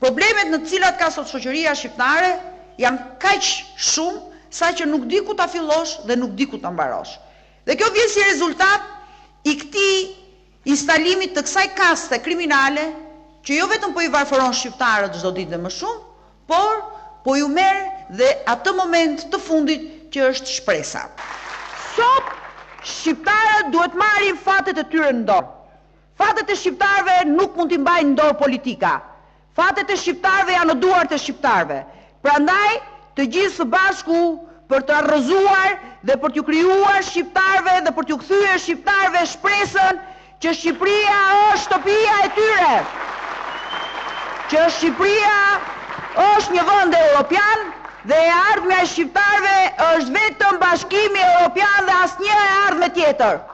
Problemet në të cilat ka sot shoqëria shqiptare janë kaq shumë sa që nuk di ku ta fillosh dhe nuk di ku ta mbarosh. Dhe kjo vjen si rezultat i këtij instalimit të kësaj kaste kriminale që jo vetëm po i varfëron shqiptarët çdo ditë dhe më shumë, por po ju merr dhe atë moment të fundit që është shpresa. Sot shqiptarët duhet marrin fatet e tyre në dorë. Fatet e shqiptarëve nuk mund t'i mbajnë në dorë politika. Fatet e shqiptarëve janë në duart e shqiptarëve. Prandaj, të gjithë së bashku për të arrëzuar dhe për t'ju krijuar shqiptarëve dhe për t'ju kthyer shqiptarëve shpresën që Shqipëria është shtëpia e tyre. Që Shqipëria është një vend evropian dhe e ardhmja e shqiptarëve është vetëm bashkimi evropian dhe asnjë ardhmë tjetër.